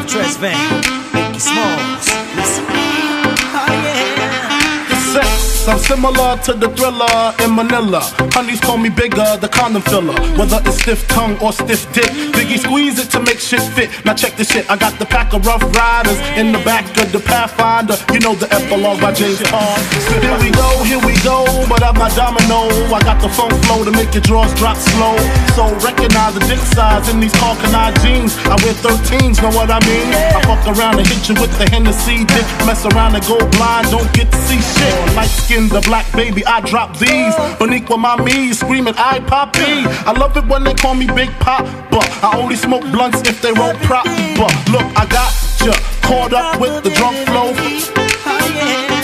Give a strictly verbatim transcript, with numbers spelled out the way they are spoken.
Tres Van, Nicky Smalls, listen. Oh yeah. The sex, I'm similar to the Thriller in Manila. Honeys call me bigger, the condom filler. Whether it's stiff tongue or stiff dick, Biggie squeeze it to make shit fit. Now check this shit, I got the pack of Rough Riders in the back of the Pathfinder. You know the epilogue by James Caan. Here we go, here we go, but I'm not domino. I got the funk flow to make your drawers drop slow. So recognize the dick size in these Carcanine jeans. I wear thirteens, know what I mean? I fuck around and hit you with the Hennessy dick. Mess around and go blind, don't get to see shit. Light skin, the black baby, I drop these. Boniqua mommy, screaming I poppy. I love it when they call me Big Pop, but I only smoke blunts if they roll prop. But look, I got ya caught up with the drunk flow.